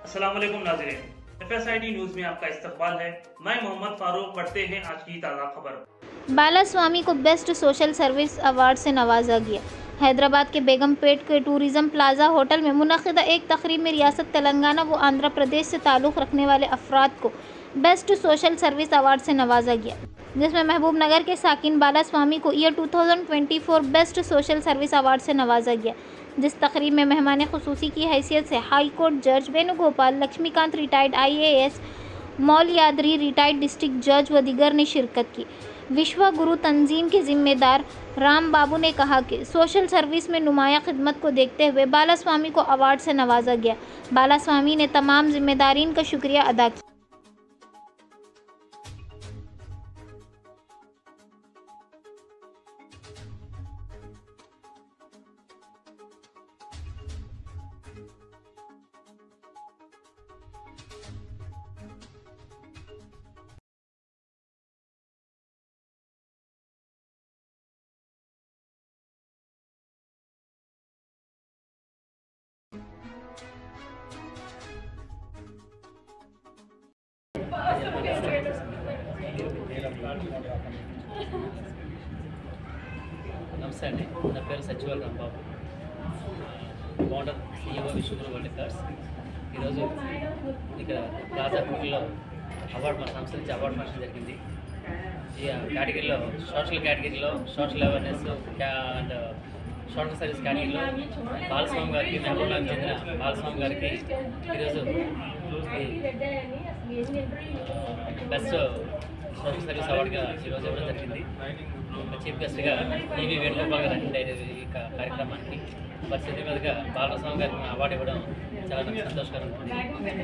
अस्सलाम वालेकुम नाज़रीन, FSID न्यूज में आपका इस्तकबाल है। मैं मोहम्मद फारूक। पढ़ते हैं आज की ताज़ा खबर। बालास्वामी को बेस्ट सोशल सर्विस अवार्ड से नवाजा गया। हैदराबाद के बेगमपेट के टूरिज्म प्लाजा होटल में मुनक़िदा एक तकरीब में रियासत तेलंगाना व आंध्र प्रदेश से ताल्लुक़ रखने वाले अफराद को बेस्ट सोशल सर्विस अवार्ड से नवाजा गया, जिसमें महबूब नगर के साकिन बालास्वामी को year 2024 best social service award से नवाजा गया। जिस तकरीब में मेहमान खुसूसी की हैसियत से हाई कोर्ट जज वेणुगोपाल, लक्ष्मीकांत रिटायर्ड IAS, मौल यादरी रिटायर्ड डिस्ट्रिक्ट जज व दीगर ने शिरकत की। विश्व गुरु तंजीम के जिम्मेदार राम बाबू ने कहा कि सोशल सर्विस में नुमाया खिदमत को देखते हुए बालास्वामी को अवार्ड से नवाजा गया। बालास्वामी ने तमाम जिम्मेदारीन का शुक्रिया अदा किया। నమస్తే అండి, నా పేరు సచివాల Rambabu, founder CEO Vishwaguru world records. ఈరోజు ఇక్కడ ప్లాజా హోటల్లో అవార్డు మన సంస్థ నుంచి అవార్డు ఫంక్షన్ జరిగింది. ఈ కేటగిరీలో సోషల్ కేటగిరీలో social awareness and social service కేటగిరీలో బాలస్వామి గారికి, మెహబూబ్ నగర్కి చెందిన బాలస్వామి గారికి ఈరోజు బెస్ట్ సోషల్ సర్వీస్ అవార్డుగా ఈరోజు ఇవ్వడం జరిగింది. చీఫ్ గెస్ట్గా ఈవి వేణుగోపాల్ గారు అటెండ్ అయ్యేది ఈ కార్యక్రమానికి. వారి చేతి మీదుగా బాలస్వామి గారికి అవార్డు ఇవ్వడం చాలా నాకు సంతోషకరంగా ఉంది.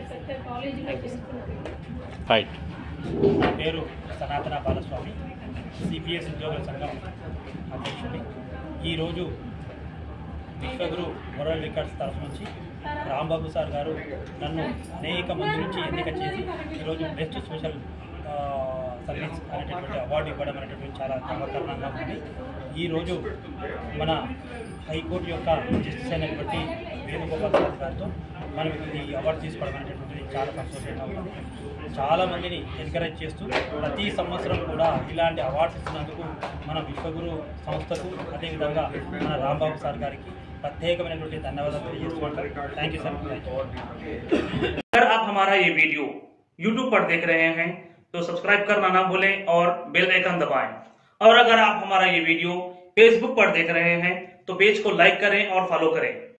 నా పేరు సనాతన బాలస్వామి, CPS ఉద్యోగుల సంఘం అధ్యక్షుడిని. ఈరోజు విశ్వగురు వరల్డ్ రికార్డ్స్ తరఫు నుంచి రాంబాబు సార్ గారు నన్ను అనేక మంది నుంచి ఎన్నిక చేసి ఈరోజు బెస్ట్ సోషల్ సర్వీస్ అనేటటువంటి అవార్డు ఇవ్వడం అనేటటువంటి చాలా గర్వకారణంగా ఉంది. ఈరోజు మన హైకోర్టు యొక్క జస్టిస్ అయినటువంటి వేణుగోపాల్ సార్ గారితో మనం ఈ అవార్డు తీసుకోవడం అనేటటువంటిది చాలా సంతోషంగా ఉంది. చాలామందిని ఎంకరేజ్ చేస్తూ ప్రతి సంవత్సరం కూడా ఇలాంటి అవార్డ్స్ ఇచ్చినందుకు మన విశ్వగురు సంస్థకు, అదేవిధంగా మన రాంబాబు సార్ గారికి ప్రత్యేకమైనటువంటి ధన్యవాదాలు తెలియజేస్తున్నాను. Thank you sir. अगर आप हमारा ये वीडियो YouTube पर देख रहे हैं तो सब्सक्राइब करना ना भूलें और बेल आइकन दबाएं। और अगर आप हमारा ये वीडियो Facebook पर देख रहे हैं तो पेज को लाइक करें और फॉलो करें।